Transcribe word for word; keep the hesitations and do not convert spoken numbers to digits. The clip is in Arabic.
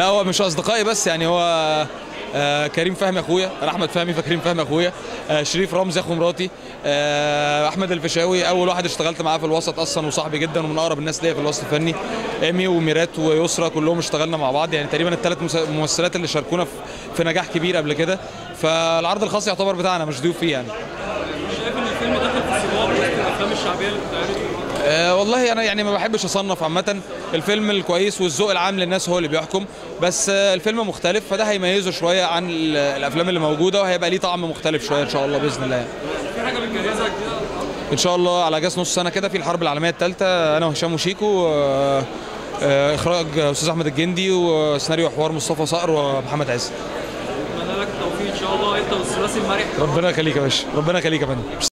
لا هو مش اصدقائي بس، يعني هو آه كريم فهمي اخويا، انا احمد فهمي فكريم فهمي اخويا، آه شريف رمزي اخو مراتي، آه احمد الفيشاوي اول واحد اشتغلت معاه في الوسط اصلا وصاحبي جدا ومن اقرب الناس ليا في الوسط الفني، ايمي وميرات ويسرا كلهم اشتغلنا مع بعض، يعني تقريبا الثلاث ممثلات اللي شاركونا في نجاح كبير قبل كده، فالعرض الخاص يعتبر بتاعنا مش ضيوف فيه يعني. شايف ان الفيلم دخل في السباق وسط الافلام الشعبيه اللي بتتعرض؟ أه والله انا يعني ما بحبش اصنف عامه، الفيلم الكويس والذوق العام للناس هو اللي بيحكم، بس أه الفيلم مختلف فده هيميزه شويه عن الافلام اللي موجوده وهيبقى ليه طعم مختلف شويه ان شاء الله باذن الله. في حاجه بتجهزها جديده؟ ان شاء الله على جاز نص سنه كده في الحرب العالميه الثالثه، انا وهشام وشيكو، أه أه اخراج استاذ احمد الجندي وسيناريو وحوار مصطفى صقر ومحمد عز. اتمنى لك التوفيق ان شاء الله انت والثلاثي المرح. ربنا يخليك يا باشا، ربنا يخليك يا فندم.